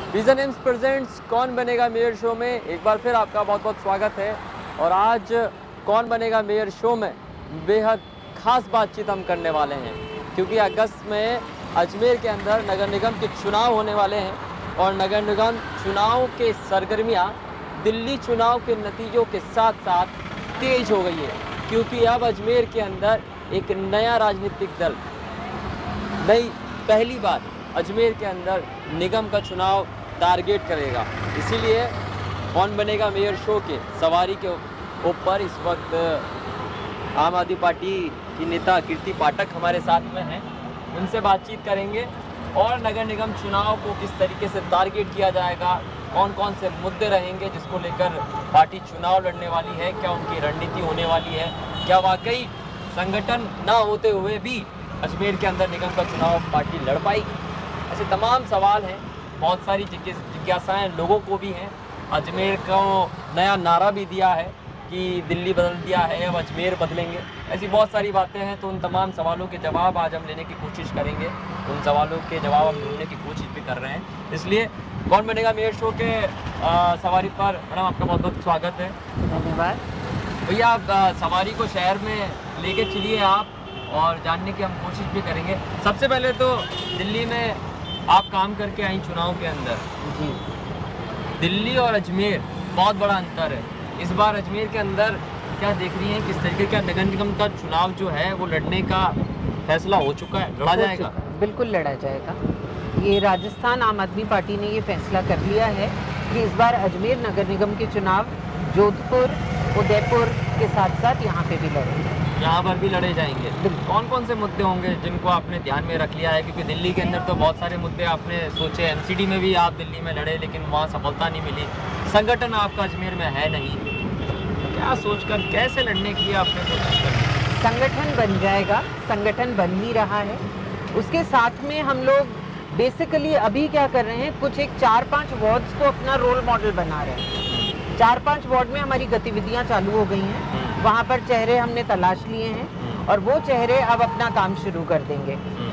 Vision AIIMS presents कौन बनेगा mayor show में एक बार फिर आपका बहुत बहुत स्वागत है। और आज कौन बनेगा मेयर शो में बेहद खास बातचीत हम करने वाले हैं, क्योंकि अगस्त में अजमेर के अंदर नगर निगम के चुनाव होने वाले हैं और नगर निगम चुनाव के सरगर्मियां दिल्ली चुनाव के नतीजों के साथ साथ तेज हो गई है, क्योंकि अब अजमेर के अंदर एक नया राजनीतिक दल पहली बार अजमेर के अंदर निगम का चुनाव टारगेट करेगा। इसीलिए कौन बनेगा मेयर शो के सवारी के ऊपर इस वक्त आम आदमी पार्टी की नेता कीर्ति पाठक हमारे साथ में हैं। उनसे बातचीत करेंगे और नगर निगम चुनाव को किस तरीके से टारगेट किया जाएगा, कौन कौन से मुद्दे रहेंगे जिसको लेकर पार्टी चुनाव लड़ने वाली है, क्या उनकी रणनीति होने वाली है, क्या वाकई संगठन ना होते हुए भी अजमेर के अंदर निगम का चुनाव पार्टी लड़ पाई। ऐसे तमाम सवाल हैं, बहुत सारी जिज्ञासाएं लोगों को भी हैं। अजमेर को नया नारा भी दिया है कि दिल्ली बदल दिया है, अब अजमेर बदलेंगे। ऐसी बहुत सारी बातें हैं, तो उन तमाम सवालों के जवाब आज हम लेने की कोशिश करेंगे। उन सवालों के जवाब हम ढूंढने की कोशिश भी कर रहे हैं। इसलिए कौन बनेगा मेयर शो के सवारी पर मैडम आपका बहुत बहुत स्वागत है। धन्यवाद भैया। आप सवारी को शहर में लेके चलिए आप, और जानने की हम कोशिश भी करेंगे। सबसे पहले तो दिल्ली में आप काम करके आई चुनाव के अंदर जी। दिल्ली और अजमेर बहुत बड़ा अंतर है। इस बार अजमेर के अंदर क्या देख रही हैं, किस तरीके का नगर निगम का चुनाव जो है वो लड़ने का फैसला हो चुका है, लड़ा जाएगा? बिल्कुल लड़ा जाएगा। ये राजस्थान आम आदमी पार्टी ने ये फैसला कर लिया है कि इस बार अजमेर नगर निगम के चुनाव जोधपुर, उदयपुर के साथ साथ यहाँ पे भी लड़ेंगे। यहाँ पर भी लड़े जाएंगे। कौन कौन से मुद्दे होंगे जिनको आपने ध्यान में रख लिया है? क्योंकि दिल्ली के अंदर तो बहुत सारे मुद्दे आपने सोचे। एमसीडी में भी आप दिल्ली में लड़े, लेकिन वहाँ सफलता नहीं मिली। संगठन आपका अजमेर में है नहीं, क्या सोचकर कैसे लड़ने की आपने कोशिश करी? संगठन बन जाएगा, संगठन बन ही रहा है। उसके साथ में हम लोग बेसिकली अभी क्या कर रहे हैं, कुछ एक 4-5 वार्ड्स को अपना रोल मॉडल बना रहे हैं। 4-5 वार्ड में हमारी गतिविधियां चालू हो गई हैं। वहाँ पर चेहरे हमने तलाश लिए हैं और वो चेहरे अब अपना काम शुरू कर देंगे।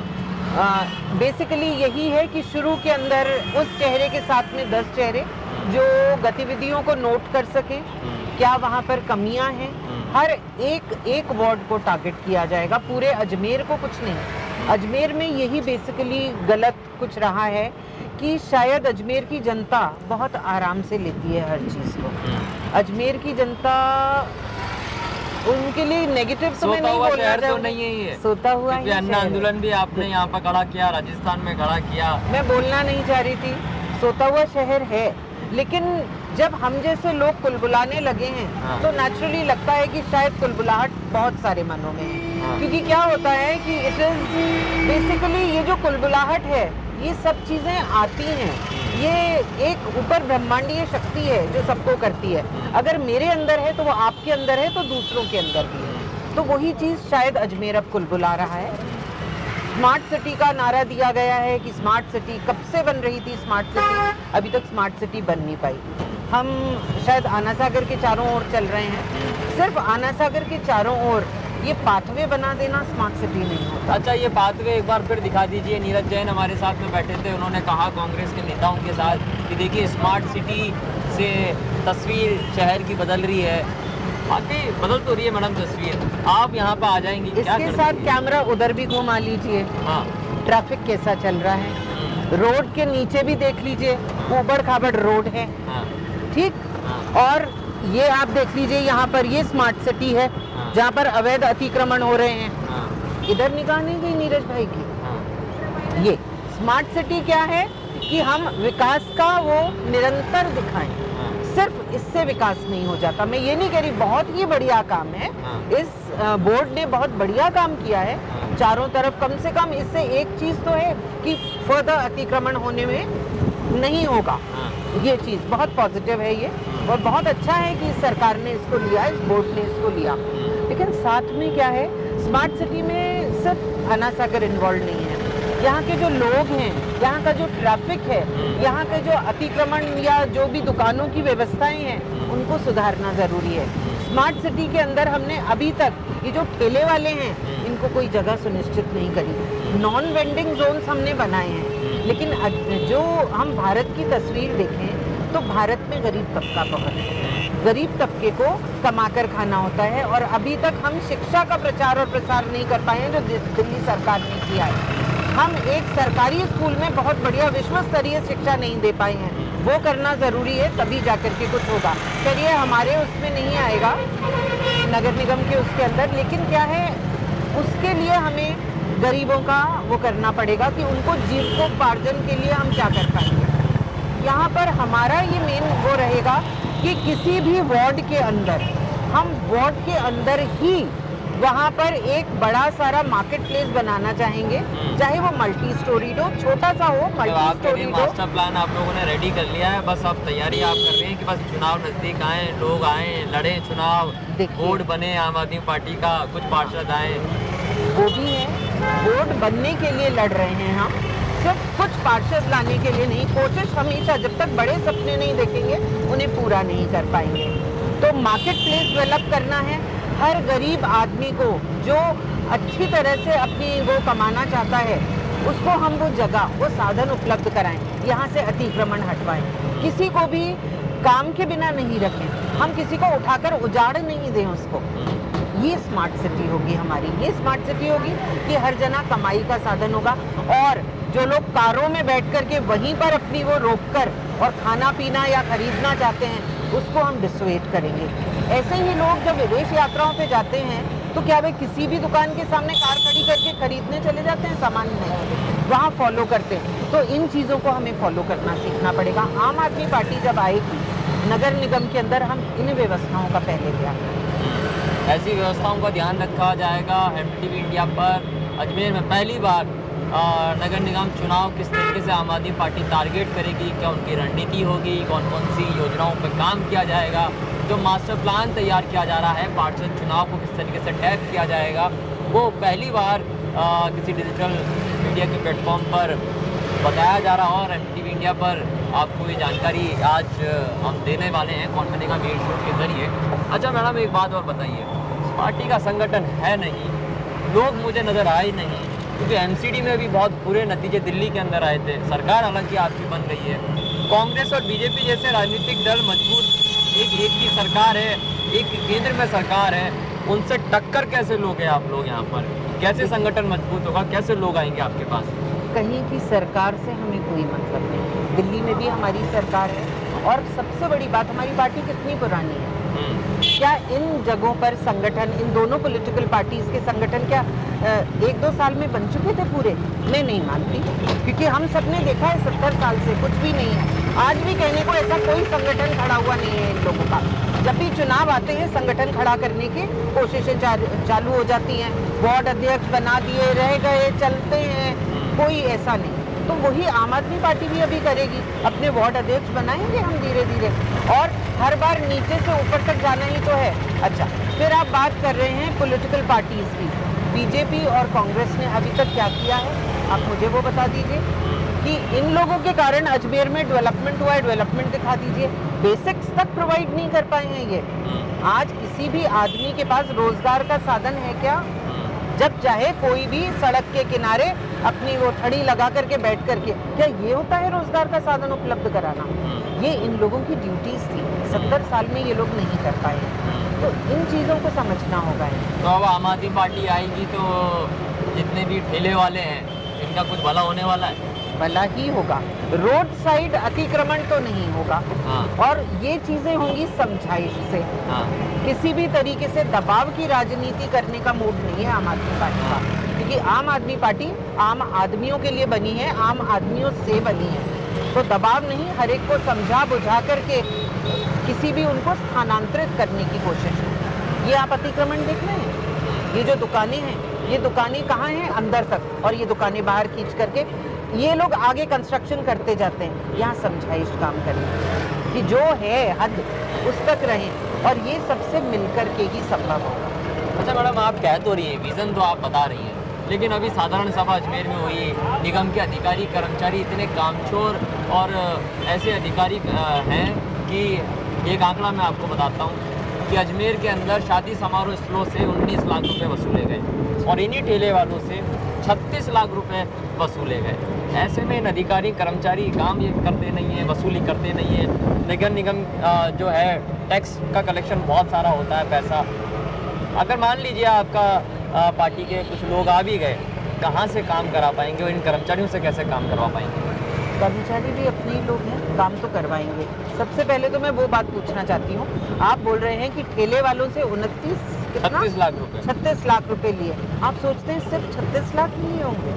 बेसिकली यही है कि शुरू के अंदर उस चेहरे के साथ में 10 चेहरे जो गतिविधियों को नोट कर सकें, क्या वहाँ पर कमियां हैं। हर एक वार्ड को टारगेट किया जाएगा, पूरे अजमेर को कुछ नहीं। अजमेर में यही बेसिकली गलत कुछ रहा है कि शायद अजमेर की जनता बहुत आराम से लेती है हर चीज़ को। अजमेर की जनता उनके लिए नेगेटिव तो मैं नहीं बोलना तो नहीं है ये। सोता हुआ ही अन्ना आंदोलन भी आपने यहाँ पर खड़ा किया, राजस्थान में खड़ा किया। मैं बोलना नहीं चाह रही थी, सोता हुआ शहर है, लेकिन जब हम जैसे लोग कुलबुलाने लगे हैं तो नेचुरली लगता है कि शायद कुलबुलाहट बहुत सारे मनों में है। क्योंकि क्या होता है कि इट इज बेसिकली ये जो कुलबुलाहट है, ये सब चीज़ें आती हैं, ये एक ऊपर ब्रह्मांडीय शक्ति है जो सबको करती है। अगर मेरे अंदर है तो वो आपके अंदर है, तो दूसरों के अंदर भी है। तो वही चीज़ शायद अजमेर अब कुलबुला रहा है। स्मार्ट सिटी का नारा दिया गया है कि स्मार्ट सिटी कब से बन रही थी, स्मार्ट सिटी अभी तक स्मार्ट सिटी बन नहीं पाई। हम शायद आना सागर के चारों ओर चल रहे हैं, सिर्फ आना सागर के चारों ओर ये पाथवे बना देना स्मार्ट सिटी नहीं होता। अच्छा, ये पाथवे एक बार फिर दिखा दीजिए। नीरज जैन हमारे साथ में बैठे थे, उन्होंने कहा कांग्रेस के नेताओं के साथ कि देखिए स्मार्ट सिटी से तस्वीर शहर की बदल रही है। बाकी बदल तो रही है मैडम तस्वीर, आप यहाँ पर आ जाएंगी। इसके साथ कैमरा उधर भी घुमा लीजिए। हाँ, ट्रैफिक कैसा चल रहा है, रोड के नीचे भी देख लीजिए, ऊबड़ खाबड़ रोड है। ठीक, और ये आप देख लीजिए, यहाँ पर ये स्मार्ट सिटी है जहाँ पर अवैध अतिक्रमण हो रहे हैं। इधर निगाह नहीं गई नीरज भाई की। ये स्मार्ट सिटी क्या है कि हम विकास का वो निरंतर दिखाएं, सिर्फ इससे विकास नहीं हो जाता। मैं ये नहीं कह रही, बहुत ही बढ़िया काम है, इस बोर्ड ने बहुत बढ़िया काम किया है चारों तरफ। कम से कम इससे एक चीज तो है कि फर्दर अतिक्रमण होने में नहीं होगा। ये चीज बहुत पॉजिटिव है ये, और बहुत अच्छा है कि सरकार ने इसको लिया, इस बोर्ड ने इसको लिया। लेकिन साथ में क्या है, स्मार्ट सिटी में सिर्फ आना सागर इन्वॉल्व नहीं है। यहाँ के जो लोग हैं, यहाँ का जो ट्रैफिक है, यहाँ के जो अतिक्रमण या जो भी दुकानों की व्यवस्थाएं हैं, उनको सुधारना जरूरी है। स्मार्ट सिटी के अंदर हमने अभी तक ये जो ठेले वाले हैं, इनको कोई जगह सुनिश्चित नहीं करी। नॉन वेंडिंग जोन्स हमने बनाए हैं, लेकिन जो हम भारत की तस्वीर देखें तो भारत में गरीब तबका बहुत है। गरीब तबके को कमाकर खाना होता है और अभी तक हम शिक्षा का प्रचार और प्रसार नहीं कर पाए हैं जो दिल्ली सरकार ने किया है। हम एक सरकारी स्कूल में बहुत बढ़िया विश्व स्तरीय शिक्षा नहीं दे पाए हैं, वो करना ज़रूरी है, तभी जाकर के कुछ होगा। चलिए हमारे उसमें नहीं आएगा नगर निगम के उसके अंदर, लेकिन क्या है उसके लिए हमें गरीबों का वो करना पड़ेगा कि उनको जीविकोपार्जन के लिए हम क्या कर पाएंगे। यहाँ पर हमारा ये मेन वो रहेगा कि किसी भी वार्ड के अंदर हम वार्ड के अंदर ही वहाँ पर एक बड़ा सारा मार्केट प्लेस बनाना चाहेंगे, चाहे वो मल्टी स्टोरीड हो, छोटा सा हो, मल्टी स्टोरीड हो। मास्टर प्लान आप लोगों ने रेडी कर लिया है, बस अब तैयारी आप कर रहे हैं कि बस चुनाव नजदीक आए, लोग आए, लड़े चुनाव, बोर्ड बने आम आदमी पार्टी का, कुछ पार्षद आए। वो भी है, बोर्ड बनने के लिए लड़ रहे हैं हम, सिर्फ कुछ पार्षद लाने के लिए नहीं। कोशिश हमेशा, जब तक बड़े सपने नहीं देखेंगे उन्हें पूरा नहीं कर पाएंगे। तो मार्केट प्लेस डेवलप करना है, हर गरीब आदमी को जो अच्छी तरह से अपनी वो कमाना चाहता है उसको हम वो जगह, वो साधन उपलब्ध कराएं, यहाँ से अतिक्रमण हटवाएं, किसी को भी काम के बिना नहीं रखें, हम किसी को उठाकर उजाड़ नहीं दें उसको। ये स्मार्ट सिटी होगी हमारी, ये स्मार्ट सिटी होगी कि हर जना कमाई का साधन होगा और जो लोग कारों में बैठ कर के वहीं पर अपनी वो रोककर और खाना पीना या खरीदना चाहते हैं उसको हम डिसुएड करेंगे। ऐसे ही लोग जब विदेश यात्राओं पे जाते हैं तो क्या वे किसी भी दुकान के सामने कार खड़ी करके खरीदने चले जाते हैं? सामान नहीं, वहाँ फॉलो करते हैं। तो इन चीज़ों को हमें फॉलो करना सीखना पड़ेगा। आम आदमी पार्टी जब आएगी नगर निगम के अंदर हम इन व्यवस्थाओं का पहले ध्यान रखेंगे। ऐसी व्यवस्थाओं का ध्यान रखा जाएगा। MTV इंडिया पर अजमेर में पहली बार नगर निगम चुनाव किस तरीके से आम आदमी पार्टी टारगेट करेगी, क्या उनकी रणनीति होगी, कौन कौन सी योजनाओं पर काम किया जाएगा, जो मास्टर प्लान तैयार किया जा रहा है, पार्षद चुनाव को किस तरीके से टैग किया जाएगा, वो पहली बार किसी डिजिटल मीडिया के प्लेटफॉर्म पर बताया जा रहा है। और MTV इंडिया पर आपको ये जानकारी आज हम देने वाले हैं कौन बनेगा मेयर शो के जरिए। अच्छा मैडम, एक बात और बताइए, पार्टी का संगठन है नहीं, लोग मुझे नज़र आए नहीं, क्योंकि MCD में भी बहुत बुरे नतीजे दिल्ली के अंदर आए थे। सरकार हालांकि आपकी बन रही है, कांग्रेस और BJP जैसे राजनीतिक दल मजबूत, एक की सरकार है, एक केंद्र में सरकार है, उनसे टक्कर कैसे लोगे आप लोग यहाँ पर? कैसे संगठन मजबूत होगा, कैसे लोग आएंगे आपके पास? कहीं की सरकार से हमें कोई मतलब नहीं, दिल्ली में भी हमारी सरकार है और सबसे बड़ी बात हमारी पार्टी कितनी पुरानी है। क्या इन जगहों पर संगठन, इन दोनों पॉलिटिकल पार्टीज के संगठन क्या 1-2 साल में बन चुके थे पूरे? मैं नहीं मानती, क्योंकि हम सब ने देखा है 70 साल से कुछ भी नहीं है। आज भी कहने को ऐसा कोई संगठन खड़ा हुआ नहीं है इन लोगों का। जब भी चुनाव आते हैं संगठन खड़ा करने की कोशिशें चालू हो जाती हैं, वार्ड अध्यक्ष बना दिए, रह गए, चलते हैं, कोई ऐसा नहीं। तो वही आम आदमी पार्टी भी अभी करेगी, अपने वार्ड अध्यक्ष बनाएंगे हम धीरे धीरे, और हर बार नीचे से ऊपर तक जाना ही तो है। अच्छा, फिर आप बात कर रहे हैं पॉलिटिकल पार्टीज की, BJP और कांग्रेस ने अभी तक क्या किया है, आप मुझे वो बता दीजिए कि इन लोगों के कारण अजमेर में डेवलपमेंट हुआ है, डेवलपमेंट दिखा दीजिए। बेसिक्स तक प्रोवाइड नहीं कर पाए हैं ये। आज किसी भी आदमी के पास रोजगार का साधन है क्या? जब चाहे कोई भी सड़क के किनारे अपनी वो छड़ी लगा करके बैठ करके, क्या ये होता है रोजगार का साधन उपलब्ध कराना? ये इन लोगों की ड्यूटीज थी, 70 साल में ये लोग नहीं कर पाए, तो इन चीज़ों को समझना होगा। तो अब आम आदमी पार्टी आएगी तो जितने भी ठेले वाले हैं इनका कुछ भला होने वाला है? भला ही होगा, रोड साइड अतिक्रमण तो नहीं होगा। और ये चीजें होंगी समझाइश से। किसी भी तरीके से दबाव की राजनीति करने का मूड नहीं है आम आदमी पार्टी का, क्योंकि आम आदमी पार्टी आम आदमियों के लिए बनी है, आम आदमियों से बनी है। तो दबाव नहीं, हर एक को समझा बुझा करके किसी भी उनको स्थानांतरित करने की कोशिश है। ये आप अतिक्रमण देख रहे हैं, ये जो दुकानें हैं, ये दुकानें कहाँ हैं? अंदर तक, और ये दुकानें बाहर खींच करके ये लोग आगे कंस्ट्रक्शन करते जाते हैं। यहाँ समझाइश काम करें कि जो है हद उस तक रहें, और ये सबसे मिलकर के ही संभव होगा। अच्छा मैडम, आप कह तो रही हैं, विज़न तो आप बता रही हैं, लेकिन अभी साधारण सभा अजमेर में हुई, निगम के अधिकारी कर्मचारी इतने कामचोर और ऐसे अधिकारी हैं कि एक आंकड़ा मैं आपको बताता हूँ कि अजमेर के अंदर शादी समारोह स्थलों से 19 लाख रुपए वसूले गए, और इन्हीं ठेले वालों से 36 लाख रुपए वसूले गए। ऐसे में इन अधिकारी कर्मचारी काम ये करते नहीं है, वसूली करते नहीं है। नगर निगम जो है टैक्स का कलेक्शन बहुत सारा होता है पैसा। अगर मान लीजिए आपका पार्टी के कुछ लोग आ भी गए, कहाँ से काम करा पाएंगे और इन कर्मचारियों से कैसे काम करवा पाएंगे? कर्मचारी भी अपने ही लोग हैं, काम तो करवाएंगे। सबसे पहले तो मैं वो बात पूछना चाहती हूँ, आप बोल रहे हैं कि ठेले वालों से 36 लाख रुपए 36 लाख रुपए लिए। आप सोचते हैं सिर्फ 36 लाख लिए होंगे?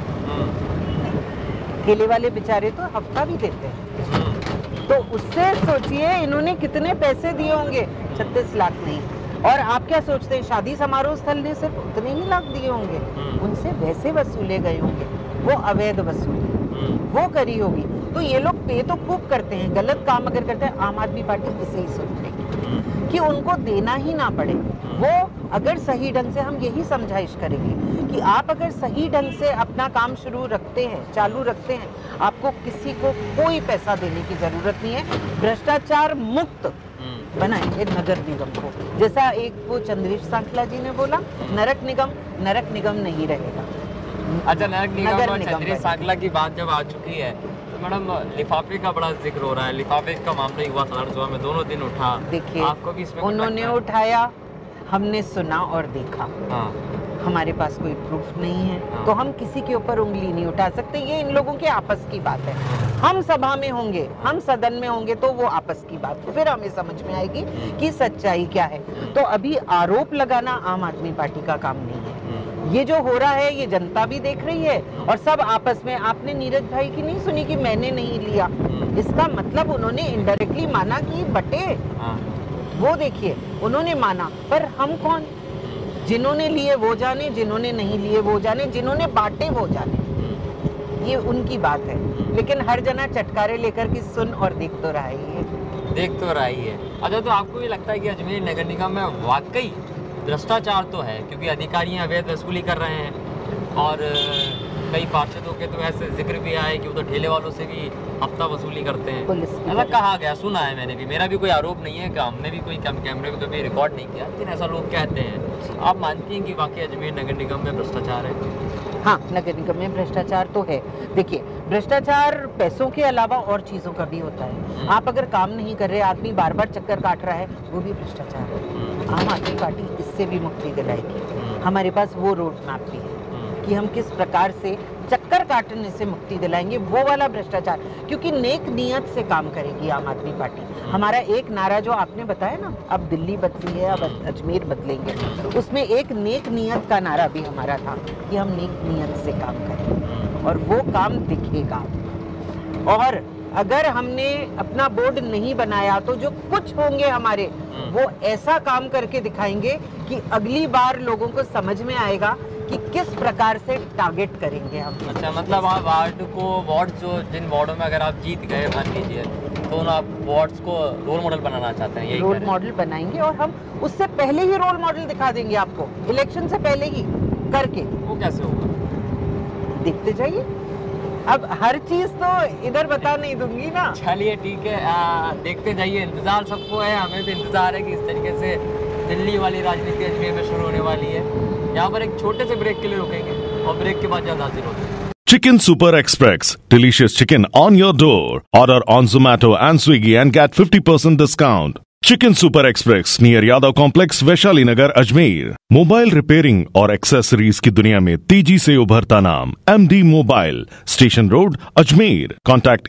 ठेले वाले बेचारे तो हफ्ता भी देते हैं, तो उससे सोचिए इन्होंने कितने पैसे दिए होंगे। 36 लाख नहीं। और आप क्या सोचते हैं शादी समारोह स्थल ने सिर्फ उतने ही लाख दिए होंगे? उनसे वैसे वसूले गए होंगे, वो अवैध वसूली वो करी होगी। तो ये लोग पे तो खूब करते हैं, गलत काम अगर करते हैं आम आदमी पार्टी इसे ही सोच रही कि उनको देना ही ना पड़े। वो अगर सही ढंग से, हम यही समझाइश करेंगे कि आप अगर सही ढंग से अपना काम शुरू रखते हैं, चालू रखते हैं, आपको किसी को कोई पैसा देने की जरूरत नहीं है। भ्रष्टाचार मुक्त बनाएंगे नगर निगम को। जैसा एक वो चंद्रेश सांखला जी ने बोला, नरक निगम नहीं रहेगा। अच्छा, नगर निगम और चंद्रेश सांखला की बात जब आ चुकी है तो मैडम लिफाफे का बड़ा जिक्र हो रहा है। लिफाफे का मामला युवा साधारण सभा में दोनों दिन उठा। देखिए, आपको भी इसमें उन्होंने उठाया, हमने सुना और देखा। हाँ। हमारे पास कोई प्रूफ नहीं है। हाँ। तो हम किसी के ऊपर उंगली नहीं उठा सकते। ये इन लोगों के आपस की बात है। हम सभा में होंगे, हम सदन में होंगे तो वो आपस की बात, फिर हमें समझ में आएगी कि सच्चाई क्या है। तो अभी आरोप लगाना आम आदमी पार्टी का काम नहीं है। ये जो हो रहा है ये जनता भी देख रही है और सब आपस में। आपने नीरज भाई की नहीं सुनी कि मैंने नहीं लिया, इसका मतलब उन्होंने इनडायरेक्टली माना कि बटे। वो देखिए, उन्होंने माना, पर हम कौन? जिन्होंने लिए वो जाने, जिन्होंने नहीं लिए वो जाने, जिन्होंने बांटे वो जाने। ये उनकी बात है। लेकिन हर जना चटकारे लेकर के सुन और देख तो रहा ही है। अच्छा, तो आपको ये लगता है कि अजमेर नगर निगम में वाकई भ्रष्टाचार तो है, क्योंकि अधिकारी अवैध वसूली कर रहे हैं और कई पार्षदों के तो ऐसे जिक्र भी आए कि वो तो ठेले वालों से भी हफ्ता वसूली करते हैं। ऐसा कहा गया, सुना है मैंने भी। मेरा भी कोई आरोप नहीं है कि हमने भी कोई कैमरे में कभी रिकॉर्ड नहीं किया, लेकिन ऐसा लोग कहते हैं। आप मानती हैं कि वाकई अजमेर नगर निगम में भ्रष्टाचार है? हाँ, नगर निगम में भ्रष्टाचार तो है। देखिए, भ्रष्टाचार पैसों के अलावा और चीजों का भी होता है। आप अगर काम नहीं कर रहे, आदमी बार बार चक्कर काट रहा है, वो भी भ्रष्टाचार है। आम आदमी पार्टी इससे भी मुक्ति दिलाएगी। हमारे पास वो रोड मैप भी है कि हम किस प्रकार से चक्कर काटने से मुक्ति दिलाएंगे, वो वाला भ्रष्टाचार। क्योंकि नेक नियत से काम करेगी आम आदमी पार्टी। हमारा एक नारा जो आपने बताया ना, अब दिल्ली बदली है, अब अजमेर बदलेंगे, उसमें एक नेक नियत का नारा भी हमारा था कि हम नेक नियत से काम करें और वो काम दिखेगा। और अगर हमने अपना बोर्ड नहीं बनाया तो जो कुछ होंगे हमारे, वो ऐसा काम करके दिखाएंगे कि अगली बार लोगों को समझ में आएगा कि किस प्रकार से टारगेट करेंगे हम। अच्छा, मतलब आप वार्ड जो जिन वार्डों में अगर आप जीत गए मान लीजिए, तो उन आप वार्ड्स को रोल मॉडल बनाना चाहते हैं? यही रोल मॉडल बनाएंगे और हम उससे पहले ही रोल मॉडल दिखा देंगे आपको, इलेक्शन से पहले ही करके। वो कैसे होगा? देखते जाइए। अब हर चीज तो इधर बता नहीं दूंगी ना। चलिए ठीक है, देखते जाइए। इंतजार सबको है, हमें भी इंतजार है कि इस तरीके से दिल्ली वाली राजनीति अजमेर में शुरू होने वाली है। यहाँ पर एक छोटे से ब्रेक के लिए रुकेंगे और ब्रेक के बाद जल्द हाजिर होते हैं। Chicken Super Express. Delicious chicken on your door. Order on Zomato and Swiggy and get 50% discount. Chicken Super Express near Yadav Complex, Vaishali Nagar, Ajmer. Mobile repairing और एक्सेसरीज की दुनिया में तेजी से उभरता नाम MD mobile, station road, Ajmer. Contact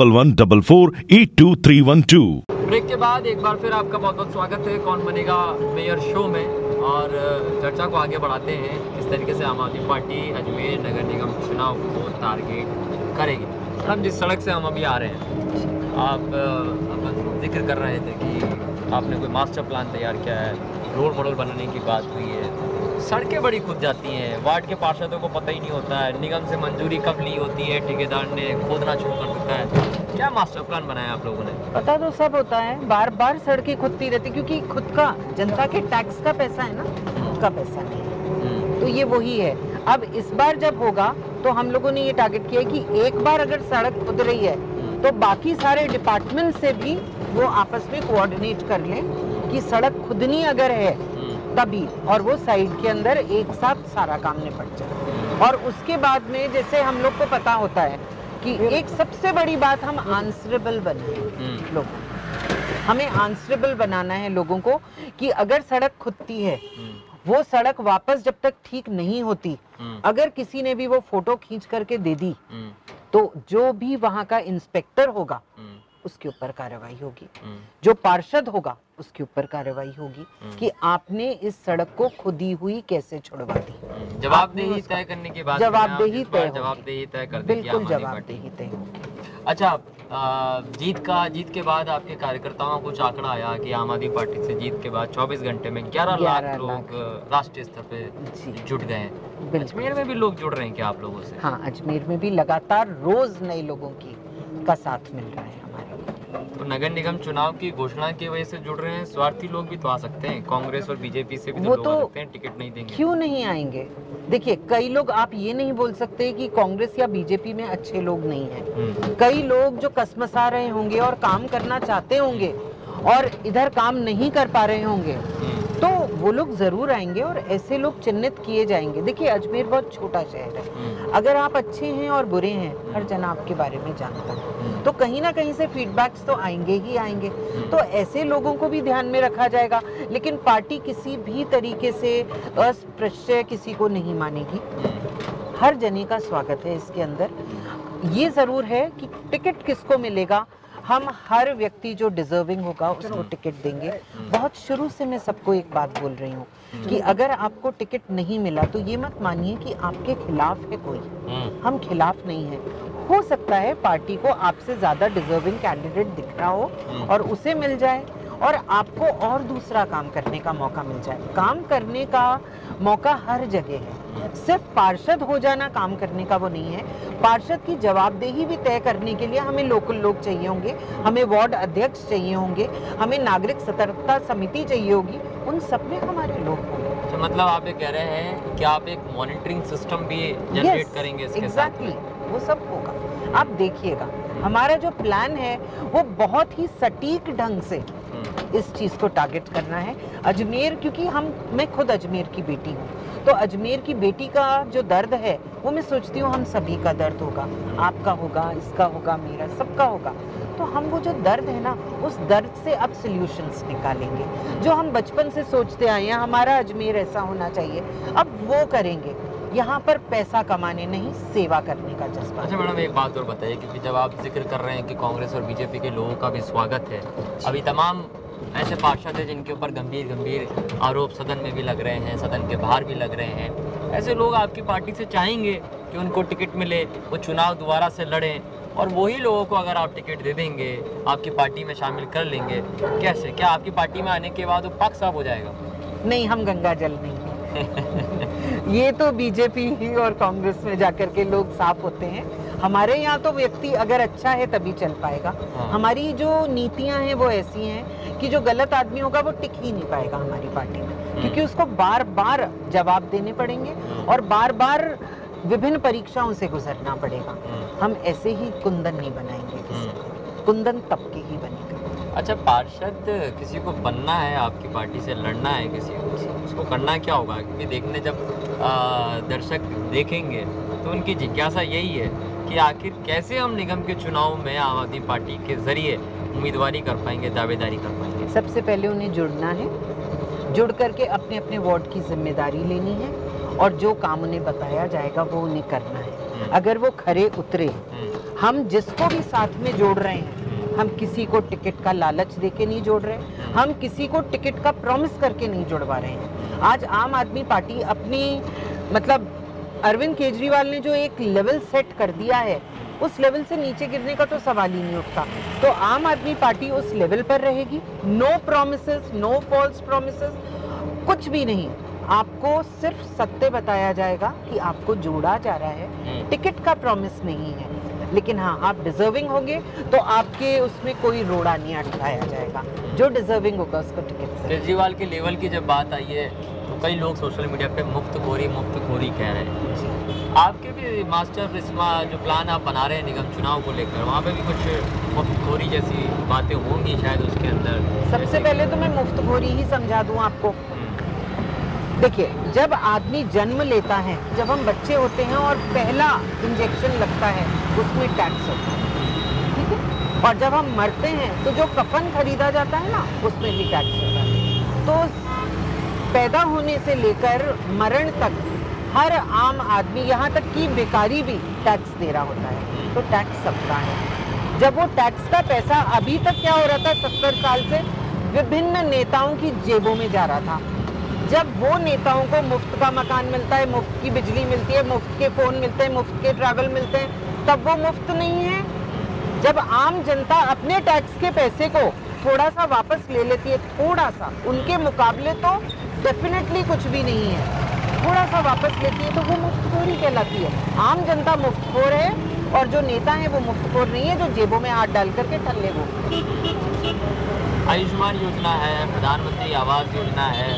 8144842312। Break के बाद एक बार फिर आपका बहुत बहुत स्वागत है कौन बनेगा मेयर शो में। और चर्चा को आगे बढ़ाते हैं किस तरीके से आम आदमी पार्टी अजमेर नगर निगम चुनाव को टारगेट करेगी। हम जिस सड़क से हम अभी आ रहे हैं, आप जिक्र कर रहे थे कि आपने कोई मास्टर प्लान तैयार किया है, रोल मॉडल बनाने की बात हुई है। सड़कें बड़ी खुद जाती हैं, वार्ड के पार्षदों को पता ही नहीं होता है निगम से मंजूरी कब ली होती है, ठेकेदार ने खोदना शुरू कर देता है। क्या मास्टर प्लान बनाया आप लोगों ने? पता तो सब होता है, बार बार सड़कें खुदती रहती, क्योंकि खुद का जनता के टैक्स का पैसा है ना, खुद का पैसा नहीं है। तो ये वही है। अब इस बार जब होगा तो हम लोगों ने ये टारगेट किया कि एक बार अगर सड़क खुद रही है तो बाकी सारे डिपार्टमेंट से भी वो आपस में कोऑर्डिनेट कर लें कि सड़क खुदनी अगर है तभी, और वो साइड के अंदर एक साथ सारा काम निपट जाए। और उसके बाद में जैसे हम लोग को पता होता है कि एक सबसे बड़ी बात, हम आंसरेबल बने लोग, हमें आंसरेबल बनाना है लोगों को कि अगर सड़क खुदती है, वो सड़क वापस जब तक ठीक नहीं होती, अगर किसी ने भी वो फोटो खींच करके दे दी, तो जो भी वहां का इंस्पेक्टर होगा उसके ऊपर कार्रवाई होगी, जो पार्षद होगा उसके ऊपर कार्रवाई होगी कि आपने इस सड़क को खुदी हुई कैसे छुड़वा दी। जवाबदेही तय करने के बाद जवाबदेही तय, जवाबदेही तय कर देगी बिल्कुल आम आदमी जवाबदेही तय होगी। अच्छा, जीत के बाद आपके कार्यकर्ताओं को कुछ आंकड़ा आया कि आम आदमी पार्टी से जीत के बाद 24 घंटे में 11 लाख लोग राष्ट्रीय स्तर पे जुट गए हैं। अजमेर में भी लोग जुड़ रहे हैं क्या आप लोगों से? हाँ, अजमेर में भी लगातार रोज नए लोगों का साथ मिल रहा है हमारे। तो नगर निगम चुनाव की घोषणा की वजह से जुड़ रहे हैं, स्वार्थी लोग भी तो आ सकते हैं, कांग्रेस और बीजेपी से भी तो लोग आ सकते हैं, टिकट नहीं देंगे। क्यों नहीं आएंगे? देखिए, कई लोग, आप ये नहीं बोल सकते कि कांग्रेस या बीजेपी में अच्छे लोग नहीं हैं। कई लोग जो कसमसा रहे होंगे और काम करना चाहते होंगे और इधर काम नहीं कर पा रहे होंगे, तो वो लोग जरूर आएंगे और ऐसे लोग चिन्हित किए जाएंगे। देखिए, अजमेर बहुत छोटा शहर है, अगर आप अच्छे हैं और बुरे हैं, हर जना आपके बारे में जानता है, तो कहीं ना कहीं से फीडबैक्स तो आएंगे ही आएंगे, तो ऐसे लोगों को भी ध्यान में रखा जाएगा। लेकिन पार्टी किसी भी तरीके से अस्पृश्य किसी को नहीं मानेगी, हर जने का स्वागत है इसके अंदर। ये जरूर है कि टिकट किसको मिलेगा, हम हर व्यक्ति जो डिजर्विंग होगा उसको टिकट देंगे। बहुत शुरू से मैं सबको एक बात बोल रही हूँ कि अगर आपको टिकट नहीं मिला तो ये मत मानिए कि आपके खिलाफ है कोई, हम खिलाफ नहीं है। हो सकता है पार्टी को आपसे ज्यादा डिजर्विंग कैंडिडेट दिख रहा हो और उसे मिल जाए और आपको और दूसरा काम करने का मौका मिल जाए। काम करने का मौका हर जगह है, सिर्फ पार्षद हो जाना काम करने का वो नहीं है। पार्षद की जवाबदेही भी तय करने के लिए हमें लोकल लोग चाहिए होंगे, हमें वार्ड अध्यक्ष चाहिए होंगे, हमें नागरिक सतर्कता समिति चाहिए होगी, उन सब में हमारे लोग होंगे। तो मतलब आप ये कह रहे हैं कि आप एक मॉनिटरिंग सिस्टम भी जनरेट करेंगे इसके साथ में? वो सब होगा, आप देखिएगा। हमारा जो प्लान है वो बहुत ही सटीक ढंग से इस चीज को टारगेट करना है। अजमेर, क्योंकि मैं खुद अजमेर की बेटी हूँ, तो अजमेर की बेटी का जो दर्द है वो मैं सोचती हूँ हम सभी का दर्द होगा, आपका होगा, इसका होगा, मेरा, सबका होगा। तो हम वो जो दर्द है ना, उस दर्द से अब सॉल्यूशंस निकालेंगे। जो हम बचपन से सोचते आए हैं हमारा अजमेर ऐसा होना चाहिए, अब वो करेंगे। यहाँ पर पैसा कमाने नहीं, सेवा करने का जज्बा। अच्छा मैडम, एक बात और बताइए, क्योंकि जब आप जिक्र कर रहे हैं कि कांग्रेस और बीजेपी के लोगों का भी स्वागत है, अभी तमाम ऐसे पार्षद हैं जिनके ऊपर गंभीर आरोप सदन में भी लग रहे हैं, सदन के बाहर भी लग रहे हैं, ऐसे लोग आपकी पार्टी से चाहेंगे कि उनको टिकट मिले, वो चुनाव दोबारा से लड़ें, और वही लोगों को अगर आप टिकट दे देंगे, आपकी पार्टी में शामिल कर लेंगे, कैसे? क्या आपकी पार्टी में आने के बाद वो पक्ष साफ हो जाएगा? नहीं, हम गंगा जल नहीं ये तो बीजेपी और कांग्रेस में जाकर के लोग साफ होते हैं। हमारे यहाँ तो व्यक्ति अगर अच्छा है तभी चल पाएगा। हमारी जो नीतियां हैं वो ऐसी हैं कि जो गलत आदमी होगा वो टिक ही नहीं पाएगा हमारी पार्टी में, क्योंकि उसको बार बार जवाब देने पड़ेंगे और बार बार विभिन्न परीक्षाओं से गुजरना पड़ेगा। हम ऐसे ही कुंदन नहीं बनाएंगे किसी को, कुंदन तब के ही बनेगा। अच्छा, पार्षद किसी को बनना है, आपकी पार्टी से लड़ना है किसी को, उसको करना क्या होगा? क्योंकि देखने जब दर्शक देखेंगे तो उनकी जिज्ञासा यही है कि आखिर कैसे हम निगम के चुनाव में आम आदमी पार्टी के जरिए उम्मीदवारी कर पाएंगे, दावेदारी कर पाएंगे। सबसे पहले उन्हें जुड़ना है, जुड़ करके अपने अपने वार्ड की जिम्मेदारी लेनी है और जो काम उन्हें बताया जाएगा वो उन्हें करना है। अगर वो खरे उतरे, हम जिसको भी साथ में जोड़ रहे हैं, हम किसी को टिकट का लालच देके नहीं जोड़ रहे, हम किसी को टिकट का प्रॉमिस करके नहीं जोड़वा रहे हैं। आज आम आदमी पार्टी अपनी, मतलब अरविंद केजरीवाल ने जो एक लेवल सेट कर दिया है, उस लेवल से नीचे गिरने का तो सवाल ही नहीं उठता। तो आम आदमी पार्टी उस लेवल पर रहेगी। No promises, no false promises, कुछ भी नहीं। आपको सिर्फ सत्य बताया जाएगा कि आपको जोड़ा जा रहा है, टिकट का प्रॉमिस नहीं है। लेकिन हाँ, आप डिजर्विंग होंगे तो आपके उसमें कोई रोड़ा नहीं अटकाया जाएगा। जो डिजर्विंग होगा उसको टिकट। केजरीवाल के लेवल की जब बात आई है तो कई लोग सोशल मीडिया पे मुफ्तखोरी कह रहे हैं। आपके भी मास्टर जो प्लान आप बना रहे हैं निगम चुनाव को लेकर, वहाँ पे भी कुछ मुफ्तखोरी जैसी बातें होंगी शायद उसके अंदर? सबसे पहले तो मैं मुफ्तखोरी ही समझा दूँ आपको। देखिए, जब आदमी जन्म लेता है, जब हम बच्चे होते हैं और पहला इंजेक्शन लगता है, उसमें टैक्स होता है, ठीक है। और जब हम मरते हैं तो जो कफन खरीदा जाता है ना, उसमें भी टैक्स होता है। तो पैदा होने से लेकर मरण तक हर आम आदमी, यहाँ तक कि बेकारी भी टैक्स दे रहा होता है। तो टैक्स सबका है। जब वो टैक्स का पैसा अभी तक क्या हो रहा था, 70 साल से विभिन्न नेताओं की जेबों में जा रहा था। जब वो नेताओं को मुफ्त का मकान मिलता है, मुफ्त की बिजली मिलती है, मुफ्त के फोन मिलते हैं, मुफ्त के ट्रैवल मिलते हैं, तब वो मुफ्त नहीं है। जब आम जनता अपने टैक्स के पैसे को थोड़ा सा वापस ले लेती है, थोड़ा सा, उनके मुकाबले तो डेफिनेटली कुछ भी नहीं है, थोड़ा सा वापस लेती है, तो वो मुफ्तखोरी कहलाती है। आम जनता मुफ्तखोर है और जो नेता है वो मुफ्तखोर नहीं है, जो जेबों में हाथ डाल करके ठल्ले वो। आयुष्मान योजना है, प्रधानमंत्री आवास योजना है,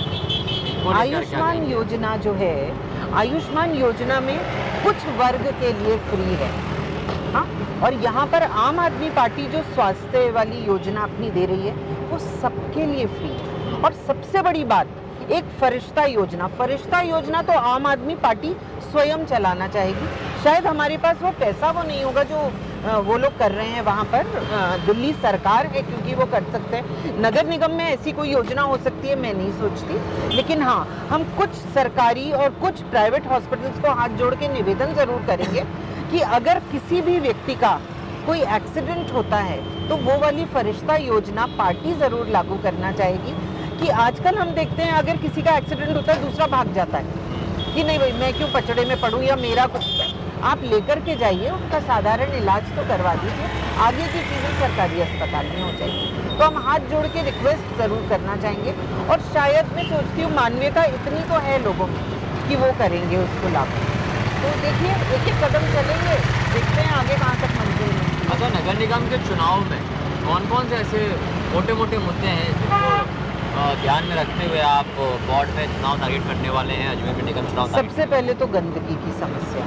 आयुष्मान योजना जो है, आयुष्मान योजना में कुछ वर्ग के लिए फ्री है, हाँ। और यहाँ पर आम आदमी पार्टी जो स्वास्थ्य वाली योजना अपनी दे रही है, वो सबके लिए फ्री है। और सबसे बड़ी बात, एक फरिश्ता योजना, फरिश्ता योजना तो आम आदमी पार्टी स्वयं चलाना चाहेगी। शायद हमारे पास वो पैसा वो नहीं होगा जो वो लोग कर रहे हैं वहाँ पर। दिल्ली सरकार है क्योंकि वो कर सकते हैं। नगर निगम में ऐसी कोई योजना हो सकती है, मैं नहीं सोचती। लेकिन हाँ, हम कुछ सरकारी और कुछ प्राइवेट हॉस्पिटल्स को हाथ जोड़ के निवेदन ज़रूर करेंगे कि अगर किसी भी व्यक्ति का कोई एक्सीडेंट होता है तो वो वाली फरिश्ता योजना पार्टी ज़रूर लागू करना चाहेगी। कि आजकल हम देखते हैं, अगर किसी का एक्सीडेंट होता है, दूसरा भाग जाता है कि नहीं भाई, मैं क्यों पचड़े में पड़ूं या मेरा कुछ। आप लेकर के जाइए, उनका साधारण इलाज तो करवा दीजिए, आगे की चीज़ें सरकारी अस्पताल में हो जाएगी। तो हम हाथ जोड़ के रिक्वेस्ट ज़रूर करना चाहेंगे। और शायद मैं सोचती हूँ मानवीयता इतनी तो है लोगों में कि वो करेंगे उसको लागू। तो देखिए, एक एक कदम चलेंगे, देखते हैं आगे कहाँ तक मंजिल मिलती है। अच्छा, नगर निगम के चुनाव में कौन कौन से ऐसे मोटे मोटे मुद्दे हैं जिनको ध्यान में रखते हुए आप वार्ड में चुनाव टारगेट करने वाले हैं, अजमेर में निगम चुनाव? सबसे पहले तो गंदगी की समस्या,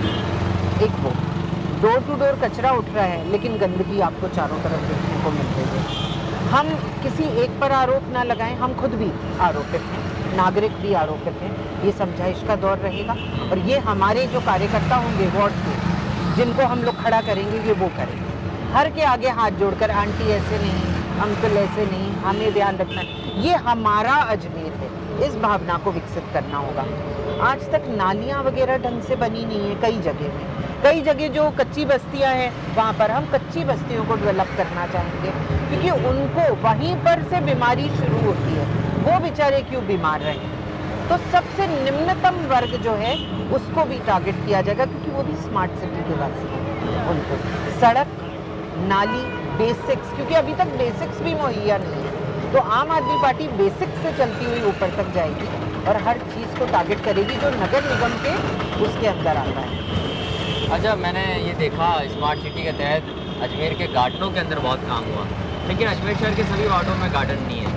एक वो डोर टू डोर कचरा उठ रहा है, लेकिन गंदगी आपको चारों तरफ देखने को मिल रही है। हम किसी एक पर आरोप ना लगाएं, हम खुद भी आरोपित हैं, नागरिक भी आरोपित हैं। ये समझाइश का दौर रहेगा और ये हमारे जो कार्यकर्ता होंगे वार्ड के, जिनको हम लोग खड़ा करेंगे, ये वो करेंगे। हर के आगे हाथ जोड़कर, आंटी ऐसे नहीं, अंकल ऐसे नहीं, हमें ध्यान रखना है, ये हमारा अजमेर है। इस भावना को विकसित करना होगा। आज तक नालियाँ वगैरह ढंग से बनी नहीं है कई जगह में। कई जगह जो कच्ची बस्तियां हैं, वहाँ पर हम कच्ची बस्तियों को डेवलप करना चाहेंगे, क्योंकि उनको वहीं पर से बीमारी शुरू होती है। वो बेचारे क्यों बीमार रहे। तो सबसे निम्नतम वर्ग जो है उसको भी टारगेट किया जाएगा, क्योंकि वो भी स्मार्ट सिटी के वासी हैं। उनको सड़क, नाली, बेसिक्स, क्योंकि अभी तक बेसिक्स भी मुहैया नहीं है। तो आम आदमी पार्टी बेसिक्स से चलती हुई ऊपर तक जाएगी और हर चीज़ को टारगेट करेगी जो नगर निगम के उसके अंदर आता है। अच्छा, मैंने ये देखा स्मार्ट सिटी के तहत अजमेर के गार्डनों के अंदर बहुत काम हुआ, लेकिन अजमेर शहर के सभी वार्डों में गार्डन नहीं है।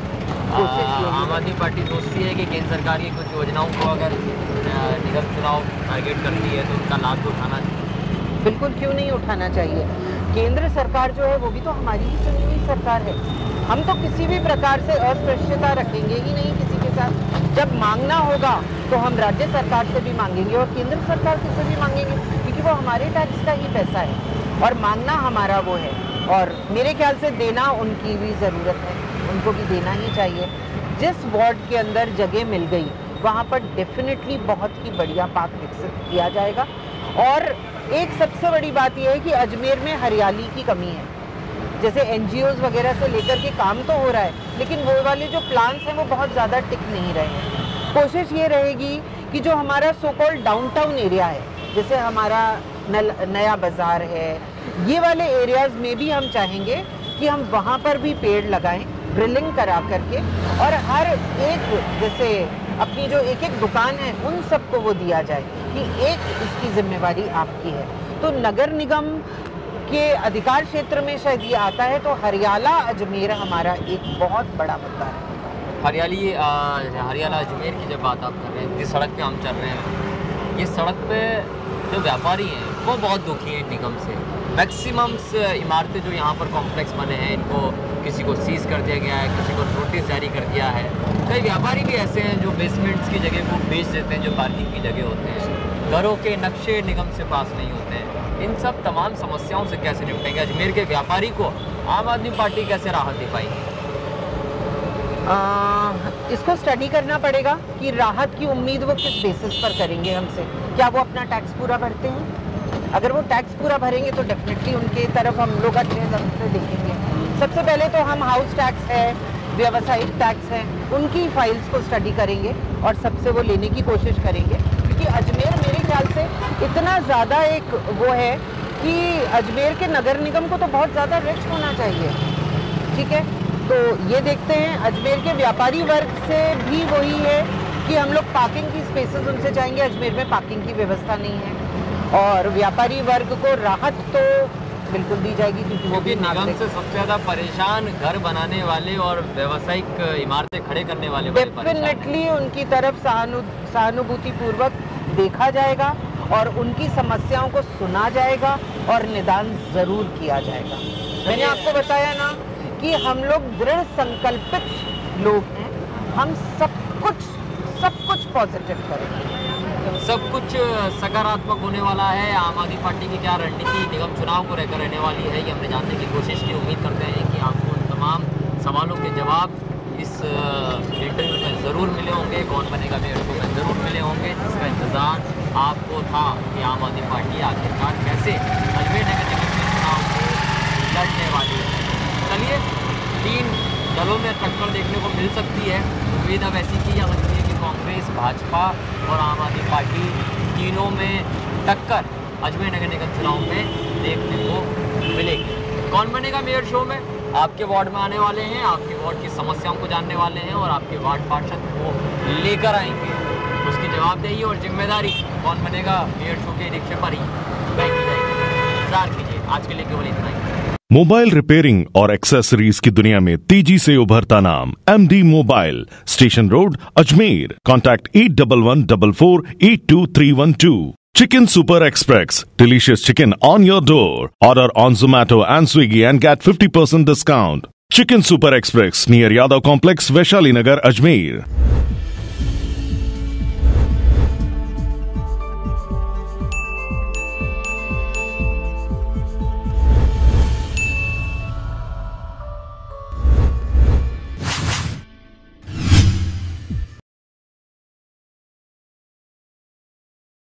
आम आदमी पार्टी सोचती है कि केंद्र सरकार की कुछ योजनाओं को अगर निगम चुनाव टारगेट करती है तो उनका लाभ तो उठाना चाहिए। बिल्कुल, क्यों नहीं उठाना चाहिए। केंद्र सरकार जो है वो भी तो हमारी ही चुनी हुई सरकार है। हम तो किसी भी प्रकार से अस्पृश्यता रखेंगे ही नहीं किसी के साथ। जब मांगना होगा तो हम राज्य सरकार से भी मांगेंगे और केंद्र सरकार से भी मांगेंगे, क्योंकि वो हमारे टैक्स का ही पैसा है और मांगना हमारा वो है। और मेरे ख्याल से देना उनकी भी ज़रूरत है, उनको भी देना ही चाहिए। जिस वार्ड के अंदर जगह मिल गई वहाँ पर डेफिनेटली बहुत ही बढ़िया पार्क विकसित किया जाएगा। और एक सबसे बड़ी बात यह है कि अजमेर में हरियाली की कमी है। जैसे NGOs वगैरह से लेकर के काम तो हो रहा है, लेकिन वो वाले जो प्लान्स हैं वो बहुत ज़्यादा टिक नहीं रहे हैं। कोशिश ये रहेगी कि जो हमारा सो कॉल्ड डाउनटाउन एरिया है, जैसे हमारा नया बाज़ार है, ये वाले एरियाज़ में भी हम चाहेंगे कि हम वहाँ पर भी पेड़ लगाएं, ड्रिलिंग करा करके, और हर एक जैसे अपनी जो एक एक दुकान है उन सबको वो दिया जाए कि एक इसकी जिम्मेवारी आपकी है। तो नगर निगम के अधिकार क्षेत्र में शायद ये आता है, तो हरियाला अजमेर हमारा एक बहुत बड़ा मुद्दा है। हरियाला अजमेर की जब बात आप कर रहे हैं, जिस सड़क पे हम चल रहे हैं, ये सड़क पे जो व्यापारी हैं वो बहुत दुखी हैं निगम से। मैक्सिमम इमारतें जो यहाँ पर कॉम्प्लेक्स बने हैं, इनको किसी को सीज कर दिया गया है, किसी को नोटिस जारी कर दिया है। कई व्यापारी भी ऐसे हैं जो बेसमेंट्स की जगह को बेच देते हैं, जो पार्किंग की जगह होते हैं। घरों के नक्शे निगम से पास नहीं होते हैं। इन सब तमाम समस्याओं से कैसे निपटेंगे? अजमेर के व्यापारी को आम आदमी पार्टी कैसे राहत दे पाएगी? इसको स्टडी करना पड़ेगा कि राहत की उम्मीद वो किस बेसिस पर करेंगे हमसे। क्या वो अपना टैक्स पूरा भरते हैं? अगर वो टैक्स पूरा भरेंगे तो डेफिनेटली उनके तरफ हम लोग अच्छे नजर से देखेंगे। सबसे पहले तो हम हाउस टैक्स है, व्यावसायिक टैक्स है, उनकी फाइल्स को स्टडी करेंगे और सबसे वो लेने की कोशिश करेंगे, क्योंकि अजमेर मेरे ख्याल से इतना ज़्यादा एक वो है कि अजमेर के नगर निगम को तो बहुत ज़्यादा रिच होना चाहिए। ठीक है, तो ये देखते हैं अजमेर के व्यापारी वर्ग से भी वही है कि हम लोग पार्किंग की स्पेसेस उनसे चाहेंगे। अजमेर में पार्किंग की व्यवस्था नहीं है और व्यापारी वर्ग को राहत तो बिल्कुल दी जाएगी, क्योंकि वो भी निगम से सबसे ज़्यादा परेशान घर बनाने वाले और व्यावसायिक इमारतें खड़े करने वाले डेफिनेटली उनकी तरफ सहानुभूति पूर्वक देखा जाएगा और उनकी समस्याओं को सुना जाएगा और निदान जरूर किया जाएगा। मैंने आपको बताया ना कि हम लोग दृढ़ संकल्पित लोग हैं, हम सब कुछ पॉजिटिव करेंगे, सब कुछ सकारात्मक होने वाला है। आम आदमी पार्टी की क्या रणनीति निगम चुनाव को रहकर रहने वाली है, ये हमने जानने की कोशिश की। उम्मीद करते हैं कि आपको उन तमाम सवालों के जवाब इस इंटरव्यू में ज़रूर मिले होंगे। कौन बनेगा मेयर शो में ज़रूर मिले होंगे, जिसका इंतज़ार आपको था कि आम आदमी पार्टी आखिरकार कैसे अजमेर नगर निगम के चुनाव को लड़ने वाली है। चलिए, 3 दलों में टक्कर देखने को मिल सकती है। उम्मीद अब ऐसी की जा सकती है कि कांग्रेस, भाजपा और आम आदमी पार्टी तीनों में टक्कर अजमेर नगर निगम चुनाव में देखने को मिलेगी। कौन बनेगा मेयर शो में? आपके वार्ड में आने वाले हैं, आपके वार्ड की समस्याओं को जानने वाले हैं और आपके वार्ड पार्षद को लेकर आएंगे। उसकी जवाबदेही और जिम्मेदारी कौन बनेगा मेयर शो के रिक्शे पर ही तय की जाएगी। इंतजार कीजिए। आज के लिए केवल इतना ही। मोबाइल रिपेयरिंग और एक्सेसरीज की दुनिया में तेजी से उभरता नाम MD mobile, station road, Ajmer. Contact 8144482312। Chicken Super Express, delicious chicken on your door. Order on Zomato and Swiggy and get 50% discount. Chicken Super Express near Yadav Complex, Vaishali Nagar, Ajmer.